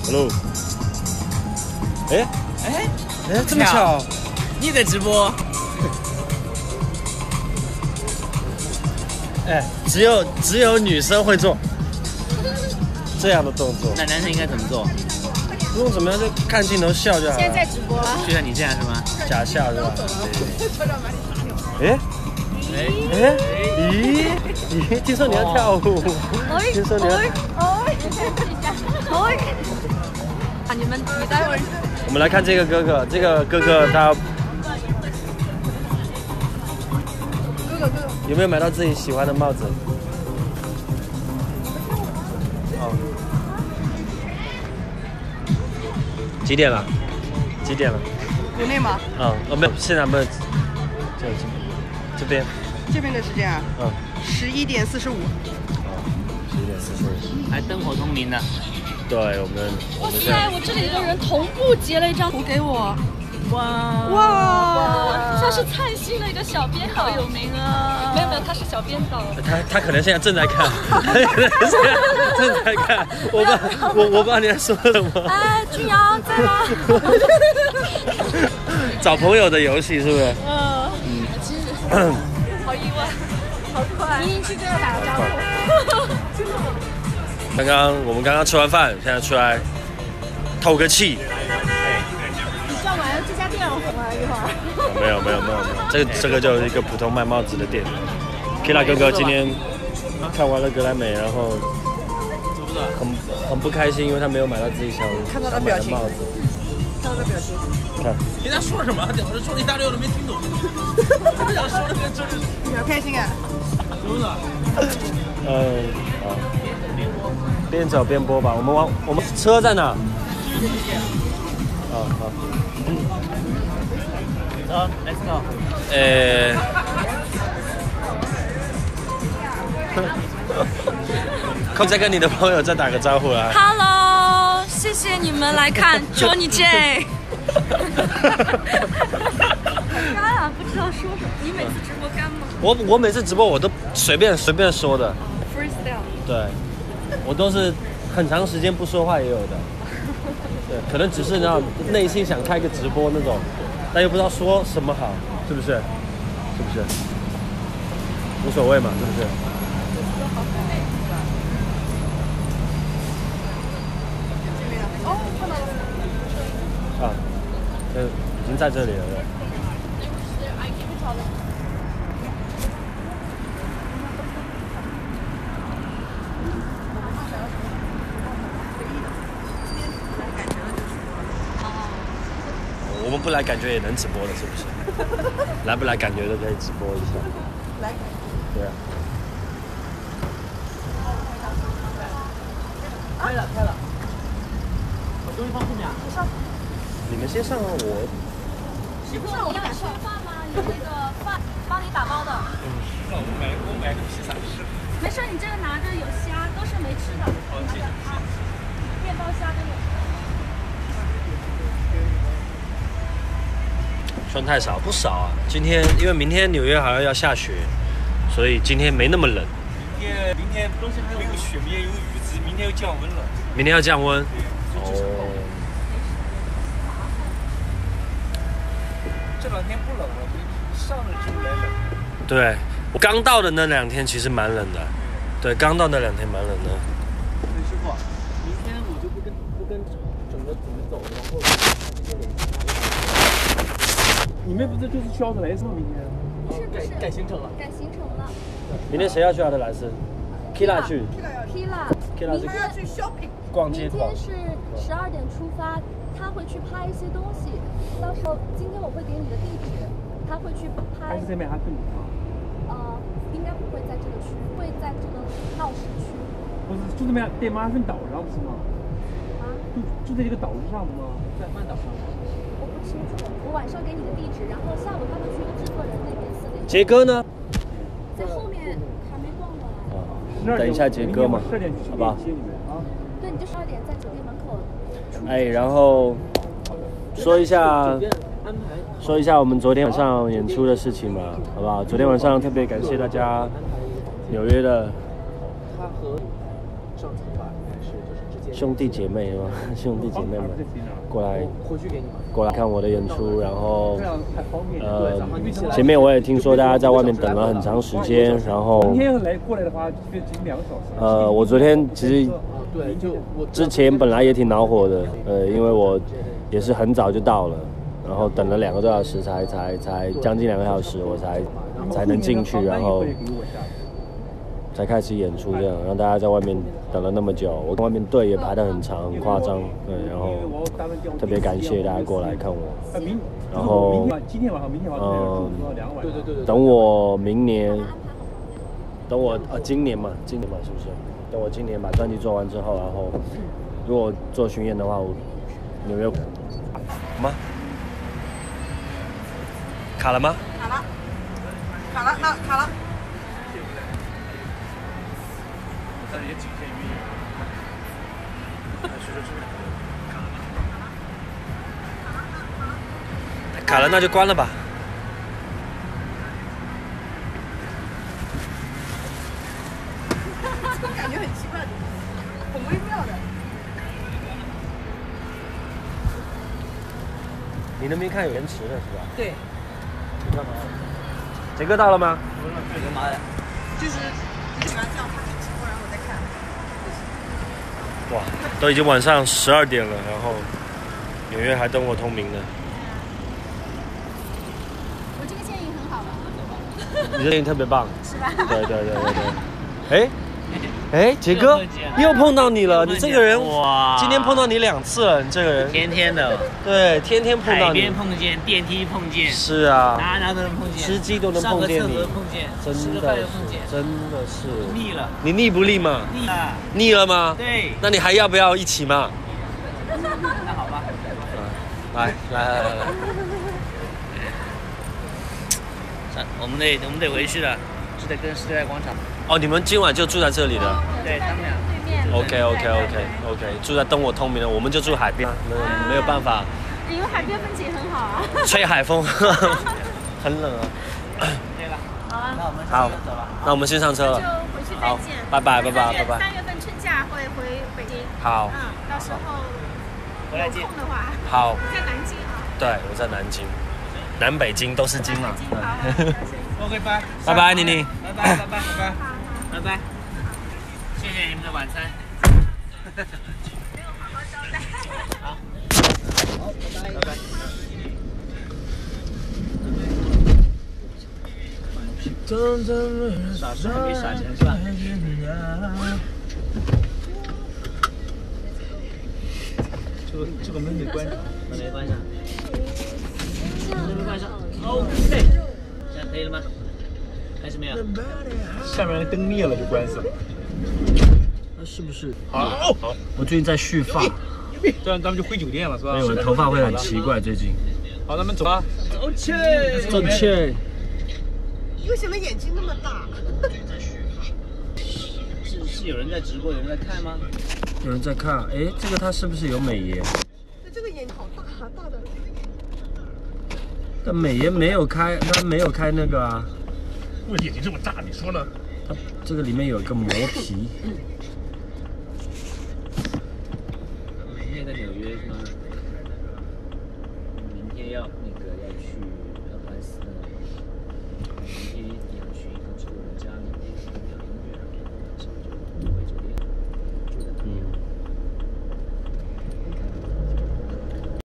Hello。哎，这么巧， 你在直播？ 哎，只有女生会做这样的动作。 那男生应该怎么做？ 不用怎么样，就看镜头笑就好了。 现在在直播， 就像你这样是吗？ 假笑是吧？ 对。 咦，听说你要跳舞？听说你要？ 啊，你待会儿。 我们来看这个哥哥，这个哥哥他有没有买到自己喜欢的帽子？哦。几点了？几点了？ 国内吗？ 没有，现在没有。这边。 这边的时间啊？11点45。 11点45。 还灯火通明的。 对，我们哇塞！我这里的人同步截了一张图给我。哇！像是灿星的一个小编，好有名啊！没有，他是小编导。 他可能现在正在看，正在看。我不知道你在说什么。 哎，俊阳在吗？ 找朋友的游戏是不是？ 其实好意外，好快。你去跟他打个招呼。 我们刚刚吃完饭，现在出来透个气。 你赚完这家店红了一会儿。 没有，这个就是一个普通卖帽子的店。Kira 哥哥今天看完了格莱美，然后很不开心，因为他没有买到自己想买的帽子。 看他的表情。 看。 你在说什么？我说了一大堆我都没听懂。他想说的跟真是。 比较开心啊。 是不是？ 好。边走边播吧，我们车在哪？好。 走 ，Let's go。 快再跟你的朋友再打个招呼啊 ！Hello， 谢谢你们来看 Johnny J。干啊，不知道说什么。你每次直播干吗？ 我每次直播我都随便说的。 Freestyle。 对。我都是很长时间不说话也有的，对，可能只是那种内心想开个直播那种，但又不知道说什么好，是不是？是不是？无所谓嘛，是不是？啊，已经在这里了。我们不来感觉也能直播了，是不是？来不来感觉都可以直播一下。 来。 对啊。 开了。我东西放后面啊。 上。 你们先上啊，我。 师傅，你要吃饭吗？有那个饭帮你打包的。 那我买个披萨吃。 没事，你这个拿着有虾，都是没吃的。面包虾都有。 算太少，不少啊。今天因为明天纽约好像要下雪，所以今天没那么冷。 明天东西还没有雪，明天有雨子，明天要降温了。 明天要降温。 这两天不冷了，上了就来冷。 对，我刚到的那2天其实蛮冷的。对，刚到那2天蛮冷的。 师傅，明天我就不跟整个怎么走，然后。你们不是就是去奥特莱斯吗？明天？ 不是改行程了。 改行程了。 明天谁要去奥特莱斯 ？Kira 去。 Kira 明天要去 shopping。 逛街逛。明天是12点出发，他会去拍一些东西。到时候今天我会给你的地址，他会去拍。 还是在曼哈顿吗？应该不会在这个区，会在这个闹市区。 不是，就在曼哈顿岛上不是吗？就在这个岛上吗？在曼岛上。 我不清楚，我晚上给你的地址，然后下午他们去制作人那边4点。 杰哥呢？ 在后面还没逛过来。 等一下杰哥嘛，好吧？ 对，你就12点在酒店门口。 然后说一下我们昨天晚上演出的事情嘛，好不好？昨天晚上特别感谢大家，纽约的上层吧，应该是就是直接兄弟姐妹吗？兄弟姐妹们过来回去给你们。 过来看我的演出，然后这样还方便。 前面我也听说大家在外面等了很长时间，然后明天过来的话，就只2个小时。 我昨天其实对，就我之前本来也挺恼火的，因为我也是很早就到了，然后等了2个多小时才将近2个小时，我才能进去，然后才开始演出，这样让大家在外面等了那么久，我跟外面队也排得很长，很夸张，对，然后特别感谢大家过来看我，然后今天晚上、明天晚上2晚， 对， 等我明年，等我今年嘛，是不是？等我今年把专辑做完之后，然后如果做巡演的话，我纽约吗？卡了吗？ 卡了，那卡了。 但也仅限于卡了，那就关了吧。 感觉很奇怪，很微妙的。 你那边看有延迟的是吧？ 对。 你干嘛？杰哥到了吗？ 干嘛的？ 就是你喜欢这样看直播，然后我再看。 哇，都已经晚上12点了，然后纽约还灯火通明呢。 我这个建议很好吧？ 你这建议特别棒，是吧？对。哎，杰哥又碰到你了，你这个人哇， 今天碰到你2次了，你这个人天天的， 对，天天碰到你， 海边碰见，电梯碰见， 是啊， 哪都能碰见， 吃鸡都能碰见你， 上个厕所碰见， 真吃个的是饭又碰见， 真的是腻了， 你腻不腻嘛？ 腻了， 腻了吗？ 对， 那你还要不要一起嘛？ 那好吧， 来， 我们得回去了，就得跟时代广场。 哦，你们今晚就住在这里的？ 对他们俩。 对面。 OK，住在灯火通明的，我们就住海边，没有办法。 因为海边风景很好啊。 吹海风，很冷啊。 对了， 好啊。 那我们好走了。 那我们先上车了。 就回去再好见。 拜拜。 3月份春假会回北京。 好。 到时候回来见。 有空的话。 好。 在南京啊。 对，我在南京，南北京都是京嘛。 OK， 拜。 拜拜，妮妮。 拜拜。谢谢你们的晚餐。好。拜拜。傻子还没傻钱是吧？ 这个门没关上， 门没关上。门没关上。OK。现在可以了吗？还是没有？ 下面灯灭了就关死了。 那是不是？ 好， 我最近在蓄发， 这样咱们就回酒店了是吧？ 所以我的头发会很奇怪最近。 好，咱们走吧。 走起！ 正确。 为什么眼睛那么大？ 是有人在直播，有人在看吗？ 有人在看，哎，这个他是不是有美颜？ 那这个眼好大，大的。 但美颜没有开，他没有开那个啊。 我眼睛这么大，你说呢？ 它这个里面有一个磨皮。 明天在纽约是吗？明天要去阿凡斯的